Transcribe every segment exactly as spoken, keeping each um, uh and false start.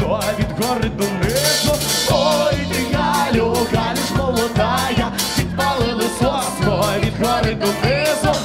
вікно від гори донизу. Ой, ти Галю, Галю ж молодая, підпалили соско від гори донизу.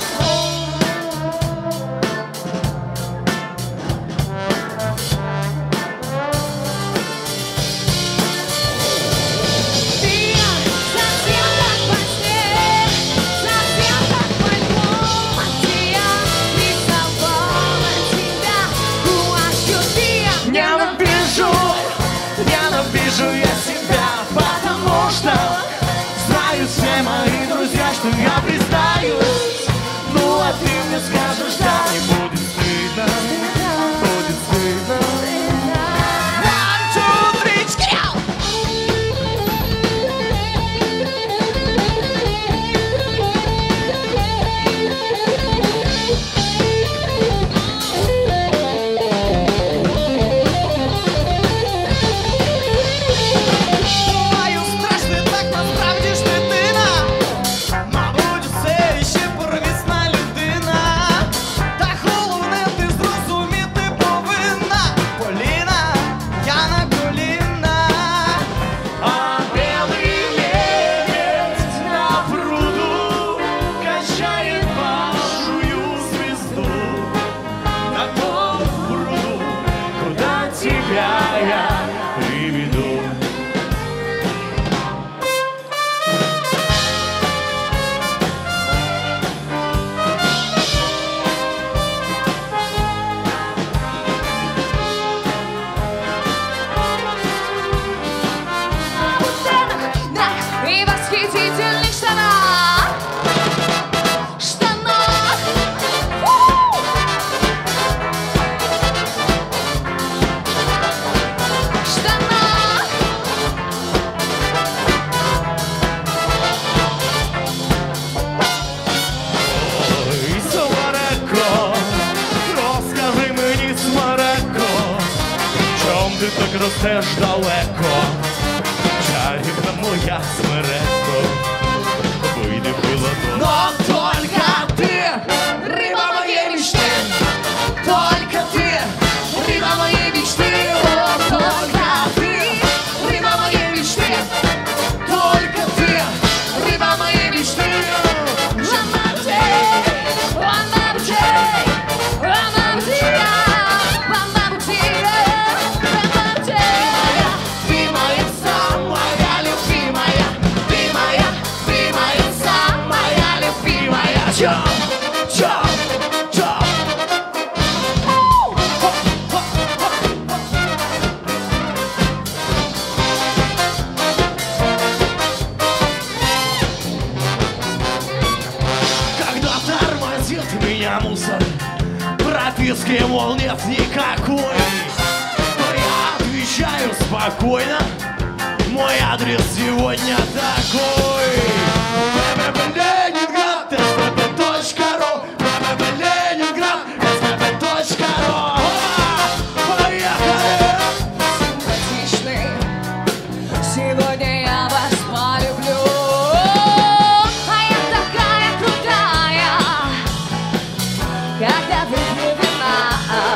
Ненавижу я себя, потому что знают все мои друзья, что я признаюсь. Ну а ты мне скажешь, да, не будет стыдно, будет стыдно. One, two, three, чкряу! Ти так ростеш далеко, чарівна моя смереко, вийди пилотон. Но только ты, рыба моей мечты, только ты, рыба моей мечты, о, только ты, рыба моей мечты, только ты, рыба моей мечты. Меня мусор, прописки, мол, нет никакой. Но я отвечаю спокойно, мой адрес сегодня такой. Ленинград, эс пэ пэ точка ру, Ленинград, эс пэ пэ точка ру. Поехали! Симпатичный, сегодня я вас полюблю. Когда выпью вина,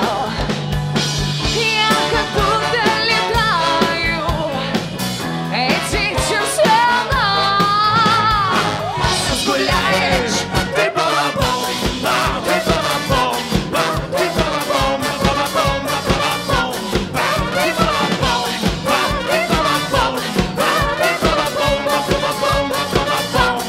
я как будто летаю, эти чувства. Гуляешь, ты балабом, ты балабом, ты балабом, балабом, балабом, ты балабом, ты балабом, ты балабом, балабом, балабом.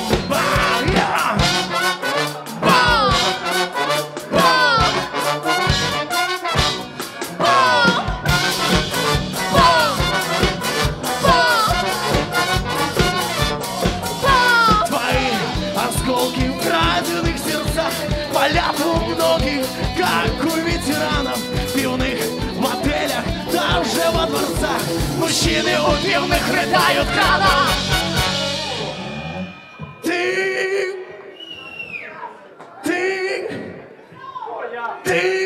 Осколки в краденных сердцах палят у многих, как у ветеранов пивных в отелях, даже во дворцах. Мужчины у пивных рыдают крана. Ты, ты, ты.